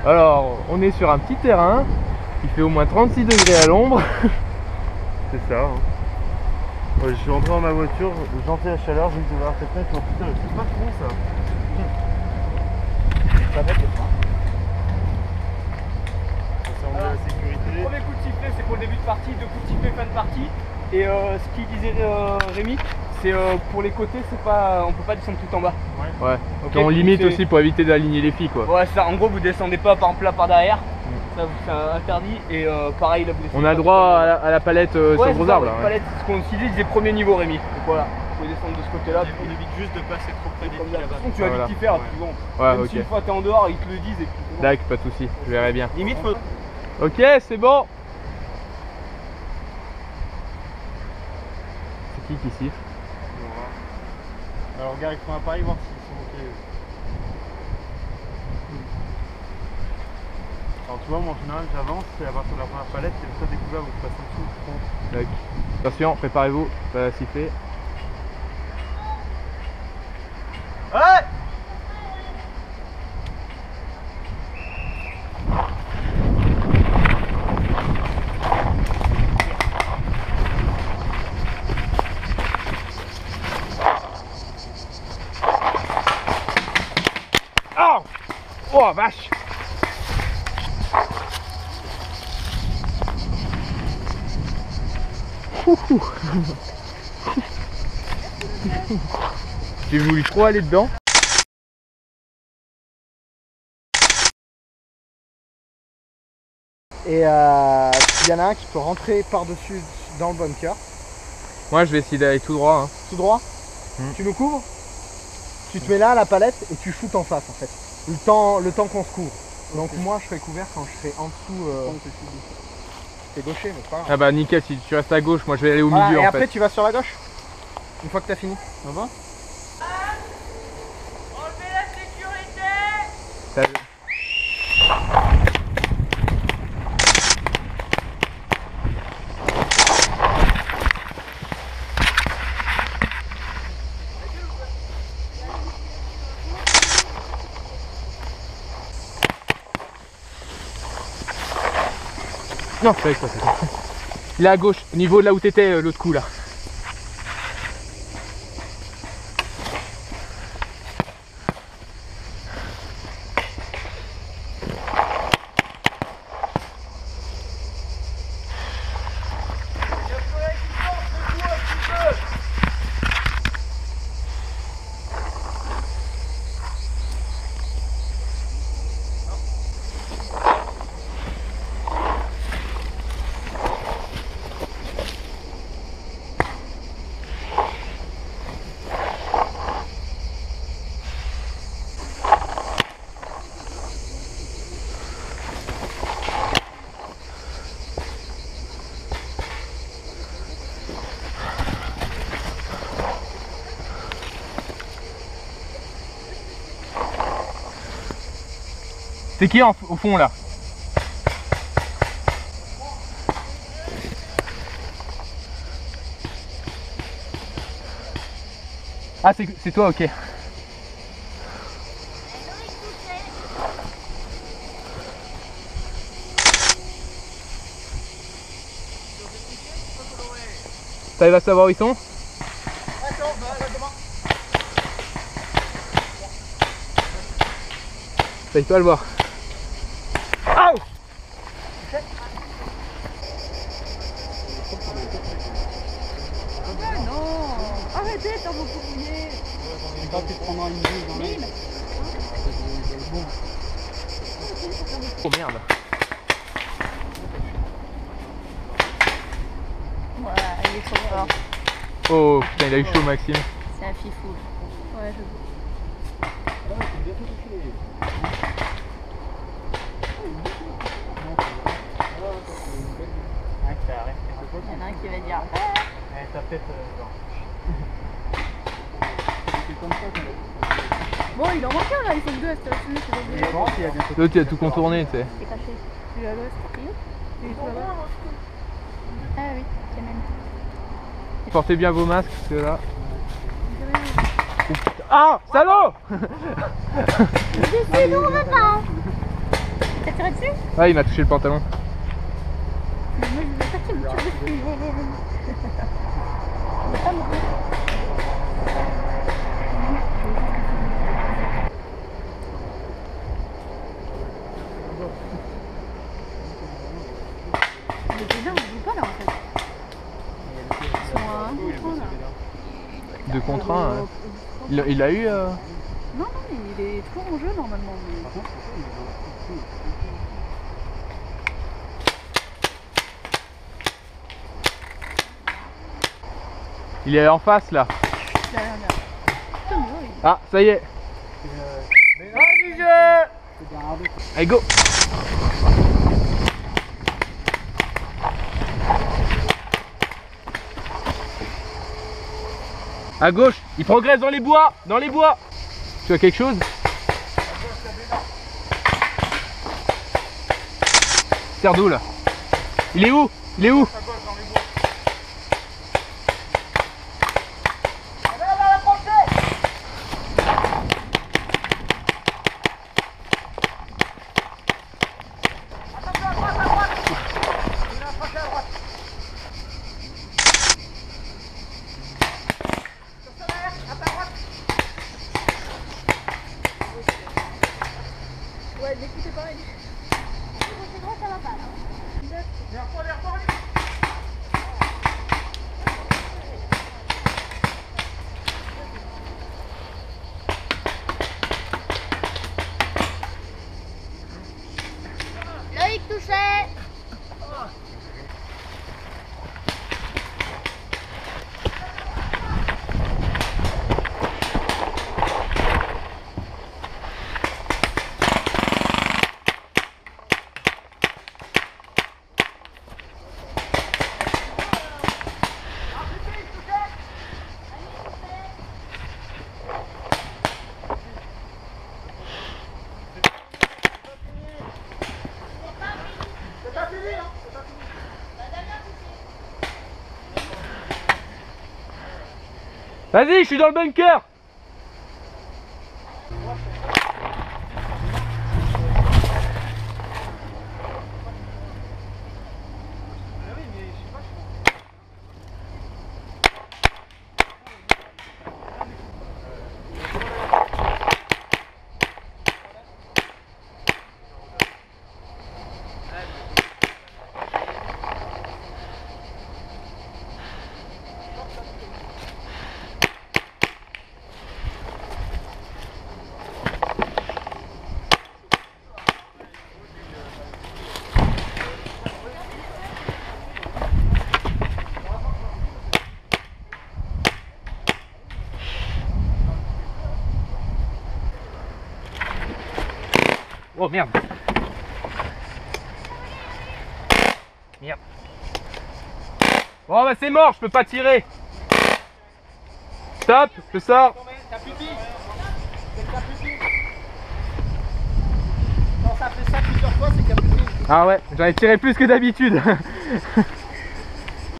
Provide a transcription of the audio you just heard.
Alors, on est sur un petit terrain qui fait au moins 36 degrés à l'ombre. C'est ça. Hein. Ouais, je suis rentré dans ma voiture, j'ai senti la chaleur, j'ai ouvert cette fenêtre, je me suis dit, putain, c'est pas con ça. Ça va être la sécurité. Le premier coup de sifflet, c'est pour le début de partie, deux coups de sifflet fin de partie. Et ce qu'il disait Rémi, c'est pour les côtés, c'est pas, on peut pas descendre tout en bas. Ouais. Okay, Et on limite aussi pour éviter d'aligner les filles quoi. Ouais, ça. En gros, vous descendez pas par plat par derrière. Ça, c'est interdit. Et pareil, là, vous descendez. On a droit à la palette sur le gros arbre. La palette, ce qu'on utilisait, c'est premier niveau, Rémi. Donc voilà, vous pouvez descendre de ce côté-là. On évite juste de passer trop près des filles là-bas. De toute façon, tu vas vite y faire. Bon. Ouais, Même ok. si une fois t'es en dehors, ils te le disent. Et puis, D'accord, pas de soucis, je verrai bien. Limite, faut... Ok, c'est bon. C'est qui siffle? Alors regarde, il faut un appareil voir s'ils sont ok. Alors tu vois, moi en général j'avance et à partir de la première palette, c'est le seul découvert où je passe en dessous, je compte. D'accord. Attention, préparez-vous, ça va siffler. Ouais. Oh! Oh vache! J'ai voulu trop aller dedans. Et il y en a un qui peut rentrer par-dessus dans le bunker. Moi je vais essayer d'aller tout droit. Hein. Tout droit. Tu nous couvres. Tu te mets là à la palette et tu shootes en face en fait. Le temps qu'on se couvre. Donc moi je serai couvert quand je serai en dessous. T'es gaucher mais c'est pas grave. Ah bah nickel, si tu restes à gauche, moi je vais aller au Voilà, milieu et en après fait. tu vas sur la gauche. Une fois que t'as fini. Ça va? enlevez la sécurité! Non, c'est avec toi, c'est ça. Il est à gauche, au niveau de là où t'étais l'autre coup là. C'est qui au fond là? Ah c'est toi, ok. T'arrives à savoir où ils sont? T'arrives pas à le voir. Aouh! Non, arrêtez quand vous courriez. J'ai pas pu prendre une boule dans l'œil. Oh merde. Voilà, il est trop fort. Oh putain, il a eu chaud Maxime. C'est un fifou. Ouais, je vois. Il y en a un qui va dire Ta tête bon, il en manque un là, il faut que deux restent là-dessus. C'est L'autre il a tout contourné, tu sais. caché. Tu l'as l'ouest, tu es où là-bas? Ah oui, c'est même. Portez bien vos masques parce que là. Ah, salaud! Je suis nous, on va pas. T'as tiré dessus? Ouais, il m'a touché le pantalon. Mais moi, je veux pas qu'il me tire dessus. Il est pas mort. Mais déjà, on ne joue pas là en fait. Ils sont à 1 contre 1 là. 2 contre 1. Il a eu. Non, non, mais il est toujours en jeu normalement. Mais... Il est en face là. Derrière. Putain, mais ouais, Ah, ça y est. Allez, go. À gauche, il progresse dans les bois, Tu as quelque chose? Terre d'où là? Il est où? ouais, n'écoutez pas. C'est droit, ça va pas là. Loïc touchait. Vas-y, je suis dans le bunker. Oh merde. Merde. Bon bah c'est mort, je peux pas tirer. Stop, je sors. T'as plus de billes. T'as plus de billes. Quand ça fait ça plusieurs fois, c'est qu'il y a plus de billes. Ah ouais, j'en ai tiré plus que d'habitude.